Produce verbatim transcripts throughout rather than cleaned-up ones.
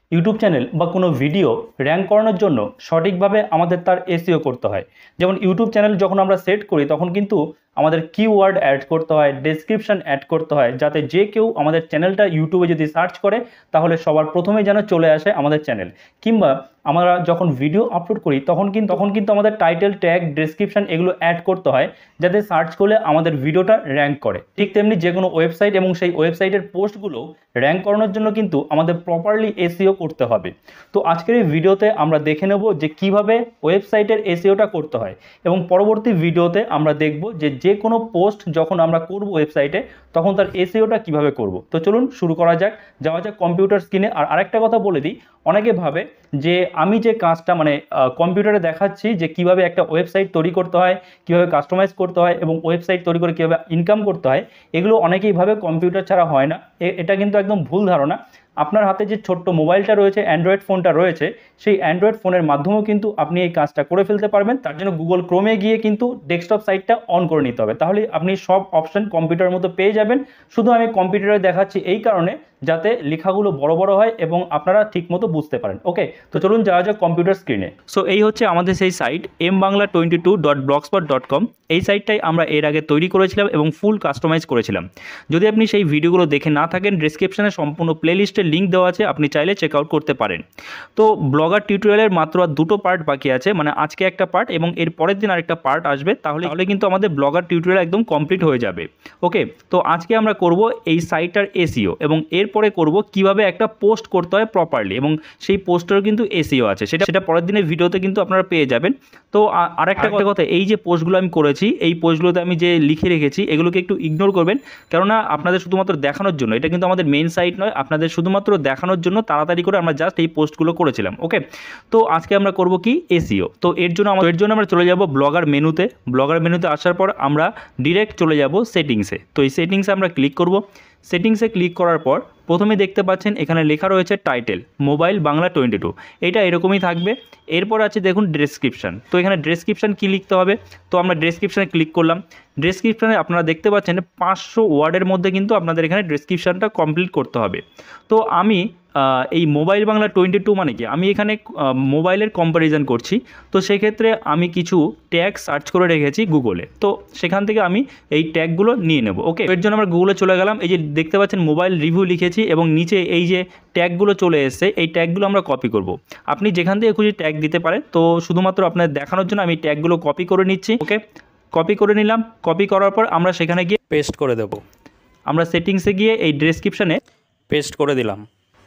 YouTube channel বা কোনো video rank করানোর জন্য সঠিকভাবে আমাদের তার এসইও করতে হয়। যেমন ইউটিউব চ্যানেল যখন আমরা সেট করি তখন কিন্তু আমাদের কিওয়ার্ড অ্যাড করতে হয়, ডেসক্রিপশন অ্যাড করতে হয়, যাতে যে কেউ আমাদের চ্যানেলটা ইউটিউবে যদি সার্চ করে তাহলে সবার প্রথমেই যেন চলে আসে আমাদের চ্যানেল। কিংবা আমরা যখন ভিডিও আপলোড করি তখন কিন্তু তখন কিন্তু আমাদের টাইটেল, ট্যাগ, ডেসক্রিপশন এগুলো অ্যাড করতে হয় যাতে সার্চ করলে আমাদের ভিডিওটা র্যাঙ্ক করে। ঠিক তেমনি যে কোনো ওয়েবসাইট এবং সেই ওয়েবসাইটের পোস্টগুলো র্যাঙ্ক করানোর জন্য কিন্তু আমাদের প্রপারলি এসইও করতে হবে। তো আজকের এই ভিডিওতে আমরা দেখে নেব যে কিভাবে ওয়েবসাইটের এসইওটা করতে হয়, এবং পরবর্তী ভিডিওতে আমরা দেখব যে যে কোনো পোস্ট যখন আমরা করব ওয়েবসাইটে তখন তার এসইওটা কিভাবে করব। তো চলুন শুরু করা যাক। যাওয়া যাক কম্পিউটার স্ক্রিনে। আর আরেকটা কথা বলে দিই, অনেকে ভাবে যে আমি যে কাজটা মানে কম্পিউটারে দেখাচ্ছি যে কিভাবে একটা ওয়েবসাইট তৈরি করতে হয়, কিভাবে কাস্টমাইজ করতে হয় এবং ওয়েবসাইট তৈরি করে কিভাবে ইনকাম করতে হয়, এগুলো অনেকেই ভাবে কম্পিউটার ছাড়া হয় না। এটা কিন্তু একদম ভুল ধারণা। আপনার হাতে যে ছোট্ট মোবাইলটা রয়েছে, অ্যান্ড্রয়েড ফোনটা রয়েছে, সেই অ্যান্ড্রয়েড ফোনের মাধ্যমেও কিন্তু আপনি এই কাজটা করে ফেলতে পারবেন। তার জন্য গুগল ক্রোমে গিয়ে কিন্তু ডেস্কটপ সাইটটা অন করে নিতে হবে, তাহলে আপনি সব অপশন কম্পিউটারের মতো পেয়ে যাবেন। শুধু আমি কম্পিউটারে দেখাচ্ছি এই কারণে যাতে লেখাগুলো বড় বড় হয় এবং আপনারা ঠিকমতো বুঝতে পারেন। ওকে, তো চলুন যাওয়া যাক কম্পিউটার স্ক্রিনে। সো এই হচ্ছে আমাদের সেই site M Bangla twenty two dot blogspot dot com. এই সাইটটাই আমরা এর আগে তৈরি করেছিলাম এবং ফুল কাস্টমাইজ করেছিলাম। যদি আপনি সেই ভিডিওগুলো দেখে না থাকেন, ডেসক্রিপশনে সম্পূর্ণ প্লেলিস্টের লিঙ্ক দেওয়া আছে, আপনি চাইলে চেক আউট করতে পারেন। তো ব্লগার টিউটোরিয়ালের মাত্র আর দুটো পার্ট বাকি আছে, মানে আজকে একটা পার্ট এবং এর পরের দিন আরেকটা পার্ট আসবে, তাহলে তাহলে কিন্তু আমাদের ব্লগার টিউটোরিয়াল একদম কমপ্লিট হয়ে যাবে। ওকে, তো আজকে আমরা করব এই সাইটটার এসইও এবং এরপরে করব কিভাবে একটা পোস্ট করতে হয় প্রপারলি, এবং সেই পোস্টেরও কিন্তু এসইও আছে, সেটা সেটা পরের দিনের ভিডিওতে কিন্তু আপনারা পেয়ে যাবেন। তো আরেকটা কথা, এই যে পোস্টগুলো আমি করেছি, এই পোস্টগুলোতে আমি যে লিখে রেখেছি এগুলোকে একটু ইগনোর করবেন, কেননা আপনাদের শুধুমাত্র দেখানোর জন্য, এটা কিন্তু আমাদের মেইন সাইট নয়, আপনাদের শুধুমাত্র দেখানোর জন্য তাড়াতাড়ি করে আমরা জাস্ট এই পোস্টগুলো করেছিলাম। ওকে, তো আজকে আমরা করব কি এসইও। তো এর জন্য এর জন্য আমরা চলে যাব ব্লগার মেনুতে। ব্লগার মেনুতে আসার পর আমরা ডিরেক্ট চলে যাব সেটিংসে। তো এই সেটিংসে আমরা ক্লিক করব। সেটিংসে ক্লিক করার পর প্রথমে দেখতে পাচ্ছেন এখানে লেখা রয়েছে title mobile Bangla twenty two, এটা এরকমই থাকবে। এরপর আছে দেখুন ডেসক্রিপশন। তো এখানে ডেসক্রিপশন কী লিখতে হবে, তো আমরা ডেসক্রিপশানে ক্লিক করলাম। ডেসক্রিপশানে আপনারা দেখতে পাচ্ছেন পাঁচশো ওয়ার্ডের মধ্যে কিন্তু আপনাদের এখানে ডেসক্রিপশানটা কমপ্লিট করতে হবে। তো আমি এই মোবাইল বাংলা টোয়েন্টি টু মানে কি, আমি এখানে মোবাইলের কম্প্যারিজন করছি, তো সেক্ষেত্রে আমি কিছু ট্যাগ সার্চ করে রেখেছি গুগলে, তো সেখান থেকে আমি এই ট্যাগগুলো নিয়ে নেব। ওকে, এর জন্য আমরা গুগলে চলে গেলাম। এই যে দেখতে পাচ্ছেন মোবাইল রিভিউ লিখেছি এবং নিচে এই যে ট্যাগগুলো চলে এসছে, এই ট্যাগগুলো আমরা কপি করব। আপনি যেখান থেকে খুশি ট্যাগ দিতে পারেন, তো শুধুমাত্র আপনাদের দেখানোর জন্য আমি ট্যাগগুলো কপি করে নিচ্ছি। ওকে, কপি করে নিলাম। কপি করার পর আমরা সেখানে গিয়ে পেস্ট করে দেব। আমরা সেটিংসে গিয়ে এই ডেসক্রিপশানে পেস্ট করে দিলাম।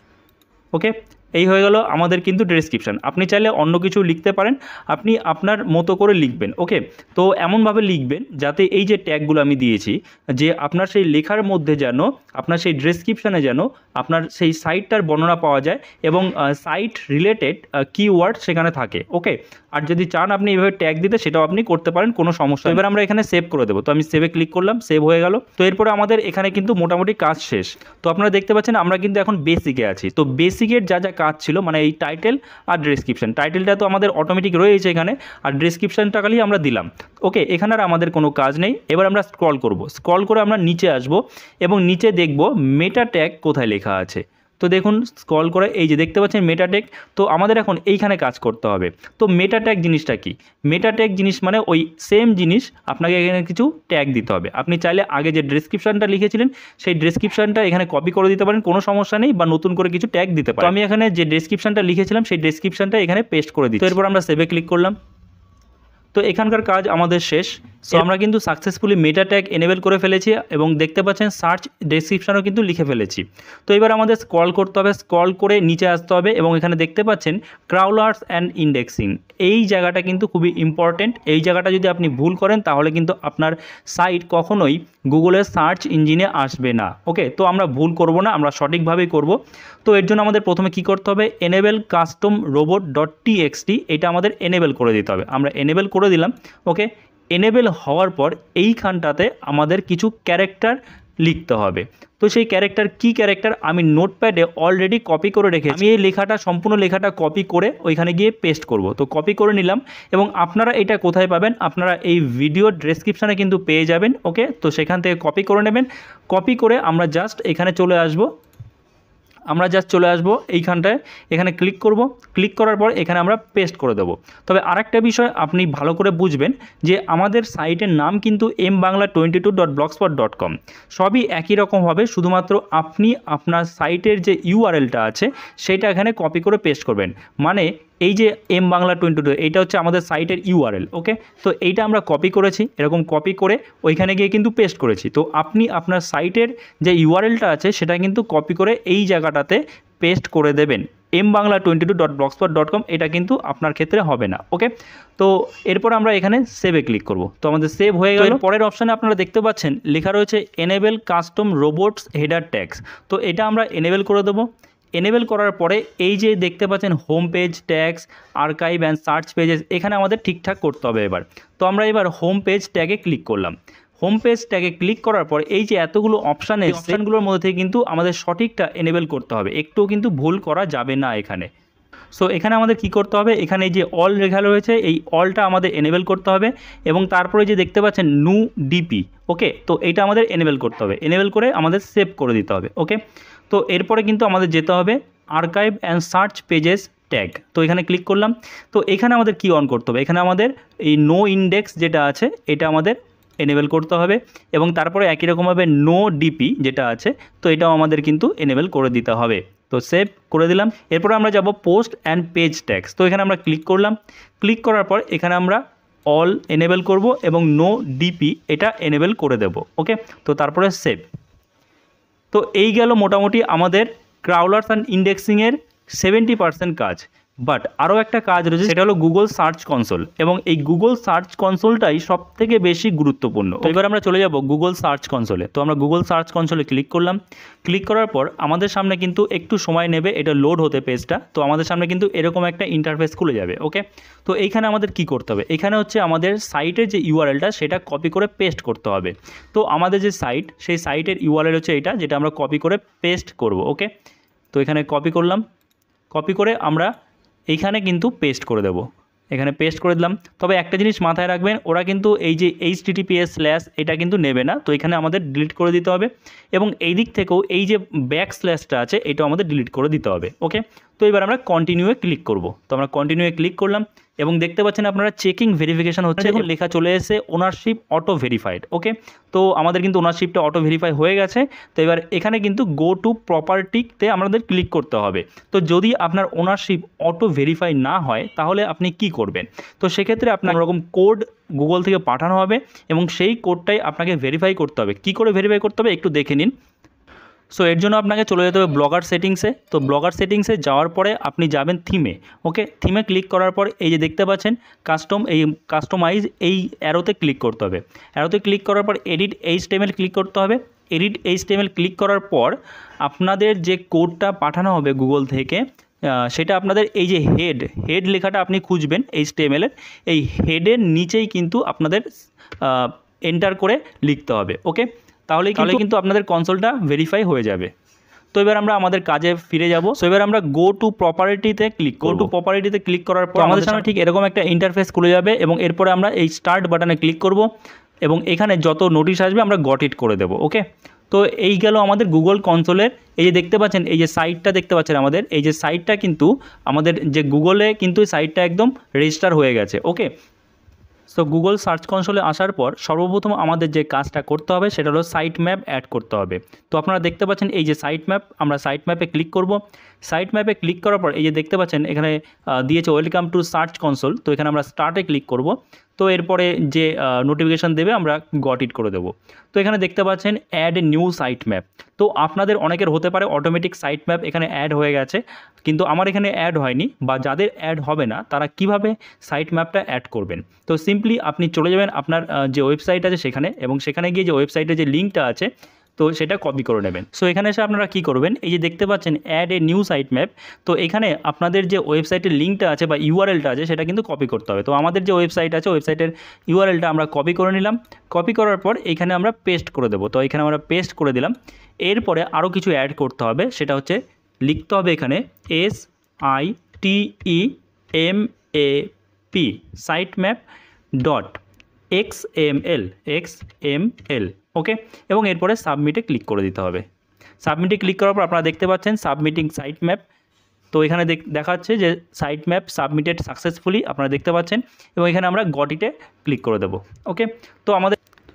ওকে, এই হয়ে গেল আমাদের কিন্তু ডেসক্রিপশান। আপনি চাইলে অন্য কিছু লিখতে পারেন, আপনি আপনার মতো করে লিখবেন। ওকে, তো এমনভাবে লিখবেন যাতে এই যে ট্যাগগুলো আমি দিয়েছি, যে আপনার সেই লেখার মধ্যে যেন আপনার সেই ডেসক্রিপশানে যেন আপনার সেই সাইটটার বর্ণনা পাওয়া যায় এবং সাইট রিলেটেড কিওয়ার্ড সেখানে থাকে। ওকে, আর যদি চান আপনি এইভাবে ট্যাগ দিতে, সেটাও আপনি করতে পারেন, কোনো সমস্যা। এবার আমরা এখানে সেভ করে দেবো। তো আমি সেভে ক্লিক করলাম, সেভ হয়ে গেল। তো এরপরে আমাদের এখানে কিন্তু মোটামুটি কাজ শেষ। তো আপনারা দেখতে পাচ্ছেন আমরা কিন্তু এখন বেসিকে আছি। তো বেসিকের যা যা কাজ ছিল, মানে এই টাইটেল আর ডেসক্রিপশন, টাইটেলটা তো আমাদের অটোমেটিক রয়েছে এখানে, আর ডেসক্রিপশনটা খালি আমরা দিলাম। ওকে, এখানে আর আমাদের কোনো কাজ নেই। এবার আমরা স্ক্রল করব। স্ক্রল করে আমরা নিচে আসব এবং নিচে দেখব মেটা ট্যাগ কোথায় লেখা আছে। তো দেখুন স্ক্রল করে এই যে দেখতে পাচ্ছেন মেটা ট্যাগ, তো আমাদের এখন এইখানে কাজ করতে হবে। তো মেটা ট্যাগ জিনিসটা কি? মেটা ট্যাগ জিনিস মানে ওই সেম জিনিস আপনাকে এখানে কিছু ট্যাগ দিতে হবে। আপনি চাইলে আগে যে ডেসক্রিপশনটা লিখেছিলেন সেই ডেসক্রিপশনটা এখানে কপি করে দিতে পারেন, কোনো সমস্যা নেই, বা নতুন করে কিছু ট্যাগ দিতে পারেন। তো আমি এখানে যে ডেসক্রিপশনটা লিখেছিলাম সেই ডেসক্রিপশনটা এখানে পেস্ট করে দিই। তো এরপর আমরা সেভে ক্লিক করলাম। তো এখানকার কাজ আমাদের শেষ। সো আমরা কিন্তু সাকসেসফুলি মেটা ট্যাগ এনেবল করে ফেলেছি এবং দেখতে পাচ্ছেন সার্চ ডেসক্রিপশনও কিন্তু লিখে ফেলেছি। তো এবার আমাদের স্ক্রল করতে হবে, স্ক্রল করে নিচে আসতে হবে এবং এখানে দেখতে পাচ্ছেন ক্রাউলার্স অ্যান্ড ইন্ডেক্সিং, এই জায়গাটা কিন্তু খুবই ইম্পর্টেন্ট। এই জায়গাটা যদি আপনি ভুল করেন তাহলে কিন্তু আপনার সাইট কখনোই গুগলের সার্চ ইঞ্জিনে আসবে না। ওকে, তো আমরা ভুল করব না, আমরা সঠিকভাবেই করব। তো এর জন্য আমাদের প্রথমে কি করতে হবে, enable custom robot dot TXT, এটা আমাদের এনেবল করে দিতে হবে। আমরা এনেবল করে দিলাম। ওকে, এনেবল হওয়ার পর এইখানটাতে আমাদের কিছু ক্যারেক্টার লিখতে হবে। তো সেই ক্যারেক্টার কি ক্যারেক্টার আমি নোটপ্যাডে অলরেডি কপি করে রেখেছি। আমি এই লেখাটা সম্পূর্ণ লেখাটা কপি করে ওইখানে গিয়ে পেস্ট করব। তো কপি করে নিলাম এবং আপনারা এটা কোথায় পাবেন, আপনারা এই ভিডিও ডেসক্রিপশানে কিন্তু পেয়ে যাবেন। ওকে, তো সেখান থেকে কপি করে নেবেন। কপি করে আমরা জাস্ট এখানে চলে আসব। আমরা জাস্ট চলে আসবো এইখানটায়, এখানে ক্লিক করব, ক্লিক করার পর এখানে আমরা পেস্ট করে দেবো। তবে আরেকটা বিষয় আপনি ভালো করে বুঝবেন যে আমাদের সাইটের নাম কিন্তু M Bangla twenty two dot blogspot dot com, সবই একই রকম হবে, শুধুমাত্র আপনি আপনার সাইটের যে ইউআরএলটা আছে সেটা এখানে কপি করে পেস্ট করবেন। মানে এই যে এম বাংলা টোয়েন্টি টু এইটা হচ্ছে আমাদের সাইটের ইউআরএল, ওকে। তো এইটা আমরা কপি করেছি, এরকম কপি করে ওইখানে গিয়ে কিন্তু পেস্ট করেছি। তো আপনি আপনার সাইটের যে ইউআরএলটা আছে সেটা কিন্তু কপি করে এই জায়গাটাতে পেস্ট করে দেবেন, M Bangla twenty two dot blogspot dot com, এটা কিন্তু আপনার ক্ষেত্রে হবে না, ওকে। তো এরপর আমরা এখানে সেভে ক্লিক করব। তো আমাদের সেভ হয়ে গেল। পরের অপশানে আপনারা দেখতে পাচ্ছেন লেখা রয়েছে enable custom robots header tags. তো এটা আমরা এনেবেল করে দেবো। এনেবেল করার পরে এই যে দেখতে পাচ্ছেন home page tags, archive and search pages, এখানে আমাদের ঠিকঠাক করতে হবে এবার। তো আমরা এবার হোম পেজ ট্যাগে ক্লিক করলাম। হোম পেজ ট্যাগে ক্লিক করার পর এই যে এতগুলো অপশান, এই অপশানগুলোর মধ্যে থেকে কিন্তু আমাদের সঠিকটা এনেবেল করতে হবে, একটুও কিন্তু ভুল করা যাবে না এখানে। সো এখানে আমাদের কি করতে হবে, এখানে যে অল লেখা রয়েছে এই অলটা আমাদের এনেবেল করতে হবে, এবং তারপরে যে দেখতে পাচ্ছেন নো ডিপি, ওকে, তো এইটা আমাদের এনেবেল করতে হবে। এনেবেল করে আমাদের সেভ করে দিতে হবে, ওকে। তো এরপরে কিন্তু আমাদের যেতে হবে archive and search pages tag. তো এখানে ক্লিক করলাম। তো এখানে আমাদের কি অন করতে হবে, এখানে আমাদের এই নো ইন্ডেক্স যেটা আছে এটা আমাদের এনেবেল করতে হবে, এবং তারপরে একই রকমভাবে নো ডিপি যেটা আছে তো এটাও আমাদের কিন্তু এনেবেল করে দিতে হবে। তো সেভ করে দিলাম। এরপর আমরা যাব পোস্ট অ্যান্ড পেজ ট্যাগস। তো এখানে আমরা ক্লিক করলাম। ক্লিক করার পর এখানে আমরা অল এনেবেল করব এবং নো ডিপি এটা এনেবেল করে দেব, ওকে। তো তারপরে সেভ। তো এই গেল মোটামুটি আমাদের ক্রাউলার্স অ্যান্ড ইন্ডেক্সিংয়ের সেভেন্টি পার্সেন্ট কাজ। বাট আরও একটা কাজ রয়েছে, সেটা হলো গুগল সার্চ কনসোল, এবং এই গুগল সার্চ কনসোলটাই সব থেকে বেশি গুরুত্বপূর্ণ। তো এবার আমরা চলে যাব গুগল সার্চ কনসোলে। তো আমরা গুগল সার্চ কনসোলে ক্লিক করলাম। ক্লিক করার পর আমাদের সামনে কিন্তু একটু সময় নেবে এটা লোড হতে পেজটা। তো আমাদের সামনে কিন্তু এরকম একটা ইন্টারফেস খুলে যাবে, ওকে। তো এইখানে আমাদের কি করতে হবে, এখানে হচ্ছে আমাদের সাইটের যে ইউআরএলটা সেটা কপি করে পেস্ট করতে হবে। তো আমাদের যে সাইট, সেই সাইটের ইউআরএল হচ্ছে এটা, যেটা আমরা কপি করে পেস্ট করব, ওকে। তো এখানে কপি করলাম। কপি করে আমরা এইখানে কিন্তু পেস্ট করে দেব, এখানে পেস্ট করে দিলাম। তবে একটা জিনিস মাথায় রাখবেন, ওরা কিন্তু এই যে H T T P S slash এটা কিন্তু নেবে না। তো এখানে আমাদের ডিলিট করে দিতে হবে, এবং এই দিক থেকেও এই যে ব্যাক স্ল্যাশটা আছে এটাও আমাদের ডিলিট করে দিতে হবে, ওকে। তো এবার আমরা কন্টিনিউয়ে ক্লিক করব। তো আমরা কন্টিনিউয়ে ক্লিক করলাম, এবং দেখতে পাচ্ছেন আপনারা চেকিং ভেরিফিকেশান হচ্ছে, এখন লেখা চলে এসে ওনারশিপ অটো ভেরিফাইড, ওকে। তো আমাদের কিন্তু ওনারশিপটা অটো ভেরিফাই হয়ে গেছে। তো এবার এখানে কিন্তু গো টু প্রপার্টিতে আমাদের ক্লিক করতে হবে। তো যদি আপনার ওনারশিপ অটো ভেরিফাই না হয় তাহলে আপনি কি করবেন, তো সেক্ষেত্রে আপনার রকম কোড গুগল থেকে পাঠানো হবে, এবং সেই কোডটাই আপনাকে ভেরিফাই করতে হবে। কি করে ভেরিফাই করতে হবে একটু দেখে নিন। সো এর জন্য আপনাকে চলে যেতে হবে ব্লগার সেটিংসে। তো ব্লগার সেটিংসে যাওয়ার পরে আপনি যাবেন থিমে, ওকে। থিমে ক্লিক করার পর এই যে দেখতে পাচ্ছেন কাস্টম, এই কাস্টমাইজ এই অ্যারোতে ক্লিক করতে হবে। অ্যারোতে ক্লিক করার পর এডিট এইচটিএমএল ক্লিক করতে হবে। এডিট এইচটিএমএল ক্লিক করার পর আপনাদের যে কোডটা পাঠানো হবে গুগল থেকে সেটা আপনাদের এই যে হেড হেড লেখাটা আপনি খুঁজবেন এইচটিএমএলের, এই হেডের নিচেই কিন্তু আপনাদের এন্টার করে লিখতে হবে, ওকে। তাহলে তাহলে কিন্তু আপনাদের কনসোলটা ভেরিফাই হয়ে যাবে। তো এবার আমরা আমাদের কাজে ফিরে যাব। সো এবার আমরা গো টু প্রপার্টিতে ক্লিক গো টু প্রপার্টিতে ক্লিক করার পর আমাদের সামনে ঠিক এরকম একটা ইন্টারফেস খুলে যাবে, এবং এরপরে আমরা এই স্টার্ট বাটনে ক্লিক করব, এবং এখানে যত নোটিশ আসবে আমরা গট ইট করে দেবো, ওকে। তো এই গেল আমাদের গুগল কনসোলের, এই যে দেখতে পাচ্ছেন এই যে সাইটটা দেখতে পাচ্ছেন আমাদের এই যে সাইটটা কিন্তু আমাদের যে গুগলে কিন্তু সাইটটা একদম রেজিস্টার হয়ে গেছে, ওকে। সো গুগল সার্চ কনসোলে আসার পর সর্বপ্রথম আমাদের যে কাজটা করতে হবে সেটা হলো সাইট ম্যাপ অ্যাড করতে হবে। তো আপনারা দেখতে পাচ্ছেন এই যে সাইট ম্যাপ, আমরা সাইট ম্যাপে ক্লিক করব। সাইট ম্যাপে ক্লিক করার পর এই যে দেখতে পাচ্ছেন এখানে দিয়েছে ওয়েলকাম টু সার্চ কনসোল। তো এখানে আমরা স্টার্টে ক্লিক করব। তো এরপরে যে নোটিফিকেশান দেবে আমরা গট ইট করে দেবো। তো এখানে দেখতে পাচ্ছেন add a new site map. তো আপনাদের অনেকের হতে পারে অটোমেটিক সাইট ম্যাপ এখানে অ্যাড হয়ে গেছে, কিন্তু আমার এখানে অ্যাড হয়নি, বা যাদের অ্যাড হবে না তারা কিভাবে সাইট ম্যাপটা অ্যাড করবেন। তো সিম্পলি আপনি চলে যাবেন আপনার যে ওয়েবসাইট আছে সেখানে, এবং সেখানে গিয়ে যে ওয়েবসাইটের যে লিঙ্কটা আছে তো সেটা কপি করে নেবেন। সো এখানে এসে আপনারা কী করবেন, এই যে দেখতে পাচ্ছেন add a new site map. তো এখানে আপনাদের যে ওয়েবসাইটের লিঙ্কটা আছে বা ইউআরএলটা আছে সেটা কিন্তু কপি করতে হবে। তো আমাদের যে ওয়েবসাইট আছে ওয়েবসাইটের ইউআরএলটা আমরা কপি করে নিলাম। কপি করার পর এখানে আমরা পেস্ট করে দেবো। তো এখানে আমরা পেস্ট করে দিলাম। এরপরে আরও কিছু অ্যাড করতে হবে, সেটা হচ্ছে লিখতে হবে এখানে S I T E M A P site map dot X M L X M L, okay. এবং এরপরে সাবমিটে ক্লিক করে দিতে হবে। সাবমিটে ক্লিক করার পর আপনারা দেখতে পাচ্ছেন সাবমিটিং সাইট ম্যাপ। তো এখানে দেখাচ্ছে যে সাইট ম্যাপ সাবমিটেড সাকসেসফুলি, আপনারা দেখতে পাচ্ছেন, এবং এখানে আমরা গট ইটে ক্লিক করে দেবো। ওকে, তো আমাদের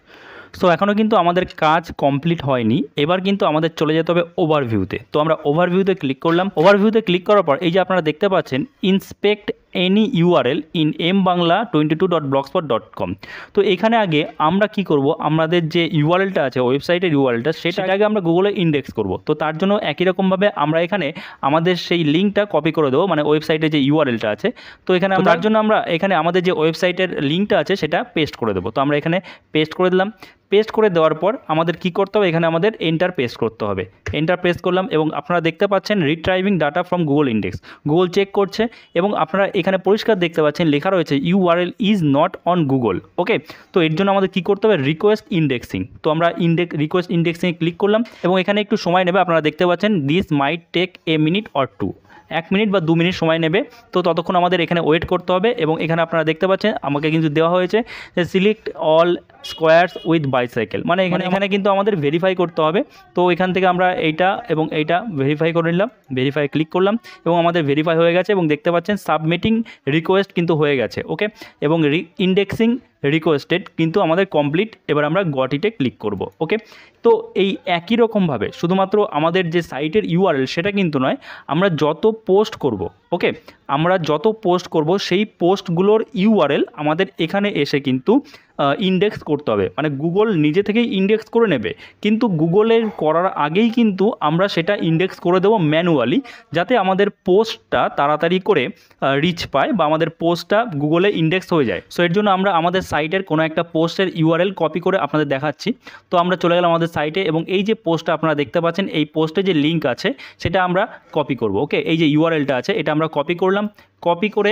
সো এখনও কিন্তু আমাদের কাজ কমপ্লিট হয়নি। এবার কিন্তু আমাদের চলে যেতে হবে ওভারভিউতে। তো আমরা ওভারভিউতে ক্লিক করলাম। ওভারভিউতে ক্লিক করার পর এই যে আপনারা দেখতে পাচ্ছেন inspect any URL in M Bangla twenty two dot blogspot dot com. তো এখানে আগে আমরা কি করব, আমাদের যে ইউআরএলটা আছে ওয়েবসাইটের ইউআরএলটা, সেটা আগে আমরা গুগলে ইন্ডেক্স করব। তো তার জন্য একই রকমভাবে আমরা এখানে আমাদের সেই লিঙ্কটা কপি করে দেবো, মানে ওয়েবসাইটে যে ইউআরএলটা আছে। তো এখানে তার জন্য আমরা এখানে আমাদের যে ওয়েবসাইটের লিঙ্কটা আছে সেটা পেস্ট করে দেবো। তো আমরা এখানে পেস্ট করে দিলাম। পেস্ট করে দেওয়ার পর আমাদের কি করতে হবে, এখানে আমাদের এন্টার পেস্ট করতে হবে। এন্টার পেস্ট করলাম এবং আপনারা দেখতে পাচ্ছেন retrieving data from Google index, Google check করছে এবং আপনারা এখানে পরিষ্কার দেখতে পাচ্ছেন লেখা রয়েছে URL is not on Google. Okay, তো এর জন্য আমাদের কি করতে হবে, রিকোয়েস্ট ইন্ডেক্সিং। তো আমরা ইন্ডেক্স রিকোয়েস্ট ইন্ডেক্সিংয়ে ক্লিক করলাম এবং এখানে একটু সময় নেবে। আপনারা দেখতে পাচ্ছেন this might take a minute or two, এক মিনিট বা দু মিনিট সময় নেবে। তো ততক্ষণ আমাদের এখানে ওয়েট করতে হবে এবং এখানে আপনারা দেখতে পাচ্ছেন আমাকে কিন্তু দেওয়া হয়েছে যে select all squares with bicycle, মানে এখানে এখানে কিন্তু আমাদের ভেরিফাই করতে হবে। তো এখান থেকে আমরা এইটা এবং এইটা ভেরিফাই করে নিলাম, ভেরিফাই ক্লিক করলাম এবং আমাদের ভেরিফাই হয়ে গেছে এবং দেখতে পাচ্ছেন সাবমিটিং রিকোয়েস্ট কিন্তু হয়ে গেছে। ওকে, এবং রি ইন্ডেক্সিং রিকোয়েস্টেড কিন্তু আমাদের কমপ্লিট। এবার আমরা গট ইটে ক্লিক করব। ওকে, তো এই একই রকমভাবে শুধুমাত্র আমাদের যে সাইটের ইউআরএল সেটা কিন্তু নয়, আমরা যত পোস্ট করব, ওকে, আমরা যত পোস্ট করব সেই পোস্টগুলোর ইউআরএল আমাদের এখানে এসে কিন্তু ইন্ডেক্স করতে হবে। মানে গুগল নিজে থেকেই ইন্ডেক্স করে নেবে, কিন্তু গুগলের করার আগেই কিন্তু আমরা সেটা ইন্ডেক্স করে দেবো ম্যানুয়ালি, যাতে আমাদের পোস্টটা তাড়াতাড়ি করে রিচ পায় বা আমাদের পোস্টটা গুগলে ইন্ডেক্স হয়ে যায়। সো এর জন্য আমরা আমাদের সাইটের কোনো একটা পোস্টের ইউআরএল কপি করে আপনাদের দেখাচ্ছি। তো আমরা চলে গেলাম আমাদের সাইটে এবং এই যে পোস্টটা আপনারা দেখতে পাচ্ছেন, এই পোস্টে যে লিঙ্ক আছে সেটা আমরা কপি করব। ওকে, এই যে ইউআরএলটা আছে এটা আমরা কপি করলাম। কপি করে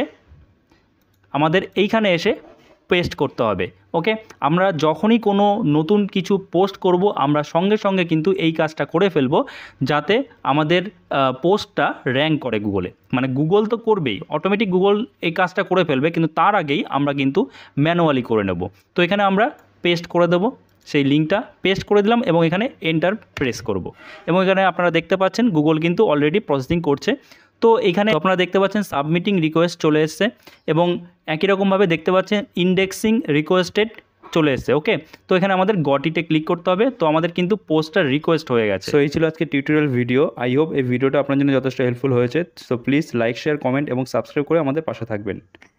আমাদের এইখানে এসে পেস্ট করতে হবে। ওকে, আমরা যখনই কোনো নতুন কিছু পোস্ট করব আমরা সঙ্গে সঙ্গে কিন্তু এই কাজটা করে ফেলবো, যাতে আমাদের পোস্টটা র্যাঙ্ক করে গুগলে। মানে গুগল তো করবেই, অটোমেটিক গুগল এই কাজটা করে ফেলবে, কিন্তু তার আগেই আমরা কিন্তু ম্যানুয়ালি করে নেব। তো এখানে আমরা পেস্ট করে দেবো, সেই লিঙ্কটা পেস্ট করে দিলাম এবং এখানে এন্টার প্রেস করব এবং এখানে আপনারা দেখতে পাচ্ছেন গুগল কিন্তু অলরেডি প্রসেসিং করছে। তো এখানে আপনারা দেখতে পাচ্ছেন সাবমিটিং রিকোয়েস্ট চলে এসছে এবং একই রকমভাবে দেখতে পাচ্ছেন ইন্ডেক্সিং রিকোয়েস্টেড চলে এসছে। ওকে, তো এখানে আমাদের গট ইটে ক্লিক করতে হবে। তো আমাদের কিন্তু পোস্টটা রিকোয়েস্ট হয়ে গেছে। সো এই ছিল আজকে টিউটোরিয়াল ভিডিও। আই হোপ এই ভিডিওটা আপনার জন্য যথেষ্ট হেল্পফুল হয়েছে। So please like, share, comment এবং সাবস্ক্রাইব করে আমাদের পাশে থাকবেন।